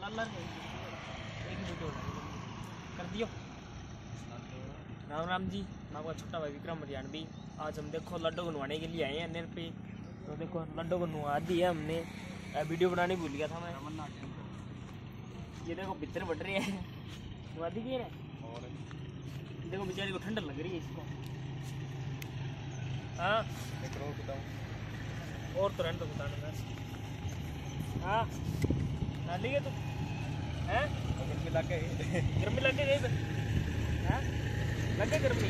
एक वीडियो कर दियो। राम राम जी, मैं आपका छोटा भाई विक्रम हरियाणवी। आज हम देखो लड्डू बनवाने के लिए आए हैं नेर पे। तो देखो लड्डू बनवा दी है हमने। वीडियो बनाने भूल गया था मैं। ये देखो भीतर बढ़ रही है बनवा दी है। देखो बेचारी को ठंड लग रही है इसको। हाँ और तो रहने तो बताने में। हाँ डाली है तू हैं? गर्मी लग गई हैं? लगे गर्मी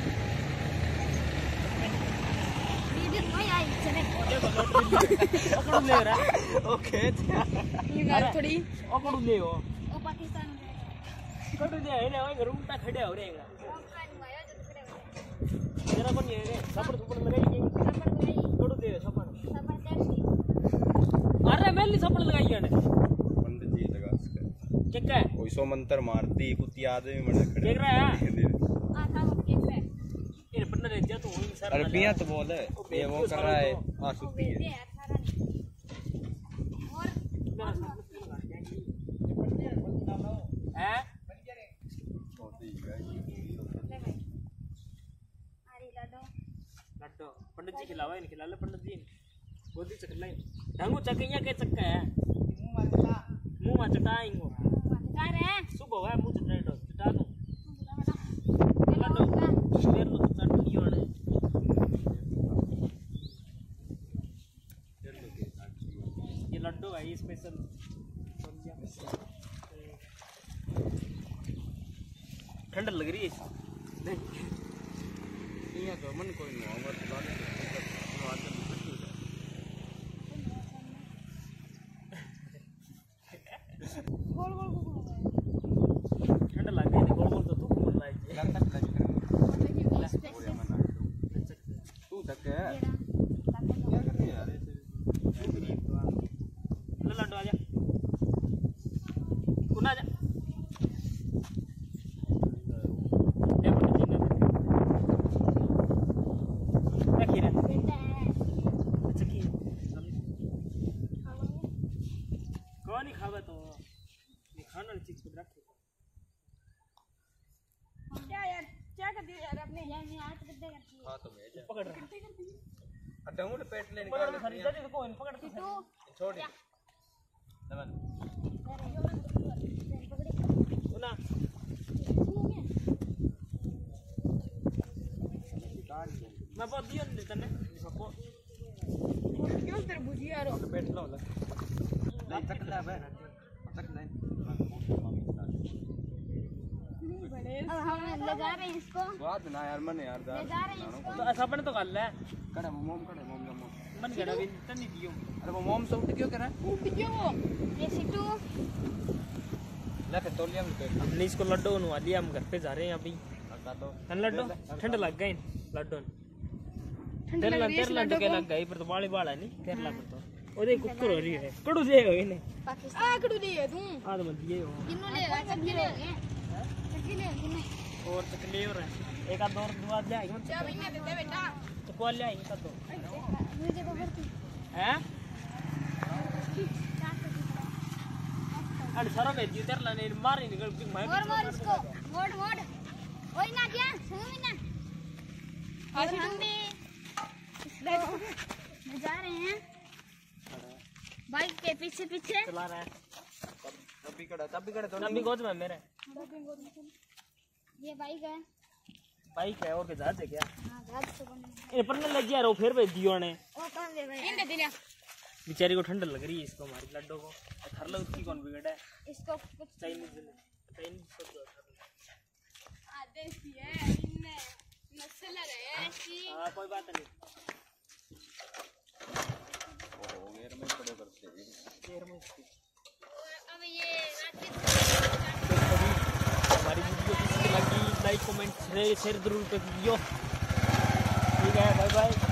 ले रहा ओके थोड़ी ओकड़ू ले हो ओ पाकिस्तान कड़ू ले है ना घर उल्टा खड़े हो रहेगा जरा कौन ये सफर सुपर लगाई कड़ू दे सफर अरे मैंने सफर लगाई है पंडित जी लगा क्या है कोई सो मंत्र मारती कुत्ती आदमी मर खड़े देख रहा है ये पन्ना ले जा तो वही सर अरबिया तो बोल है ये वो कर रहा है हां सुती है और हैं लड्डू पंडित जी खिलावा इन खिला ले पंडित जी गोदी चकला ढंगू चकैया के चक्का है मुंह में चटाएंगे चटा रहे सुबह है मुंह चटा दो लड्डू शेर लो चटनी वाले ये लड्डू है स्पेशल ठंड लग रही है नहीं तो मन कोई नहीं होगा गोल गोल ठंड लग गई गोल गोल तो तू बोल रहा है तू तक है क्या कर रही है यार ले लड्डू आजा कौन आजा नहीं खावा तो ये खाना चीज को रखे क्या यार क्या कर दिया यार अपने यार नहीं हाथ कितने करती है हां तो मैं पकड़ रहा अड्डा पेट ले निकाल खरीदा दे को इन पकड़ तू छोड़ दबन सुना मैं बहुत दियो नहीं तने सबको क्यों तेरे भुजिया रो पेट लो नहीं तक ले बे तक ले अब हम ले जा रहे हैं इसको बात ना यार मन यार ले जा रहे हैं इसको तो ऐसा बन तो कर ले कड़े मोम मन गड़ा भी तनी दियो अरे वो मोम सब क्यों कर रहा है उठ गयो वो ये सिटू ले फिर तोलिया में हमने इसको लड्डू बनवा दिया हम घर पे जा रहे हैं अभी तो लड्डू ठंड लग गई लड्डू ठंड लड्डू के लग गई पर तो बाली बाला नहीं केरला पर तो ओदे कुकुर हो रही है कड़ू दे हो इने पाकिस्तान आ कड़ू दे तू आ तो मत दिए हो किन्नो ले चक्की ले किन्ने और चक्की और एक आध और दुआ ले आई क्या भैया दे दे बेटा तो कॉल ले आई का तो मुझे को करती हैं अरे सारा भेज दियो तेरे लाने मार निकल मार इसको मोड़ ओए ना क्या सुन ना और हम भी जा रहे हैं बाइक के पीछे चला रहा है तब भी खड़ा तो नबी गोद में मेरे ये बाइक है और के जहाज है क्या हां जहाज तो बने ये पर लग गया रो फिर भेज दियो ने ओ कौन दे भाई इन दे दिया बेचारी को ठंड लग रही है इसको हमारी लड्डू को थर लो उसकी कौन बिगड़ा है इसको कुछ चाइनीज शब्द आदेसी है इनने मसाला है ऐसी हां कोई बात नहीं घेर में खड़े करते हैं घेर में और अब ये हमारी वीडियो कैसी लगी लाइक कमेंट शेयर जरूर कर दियो ठीक है बाय बाय।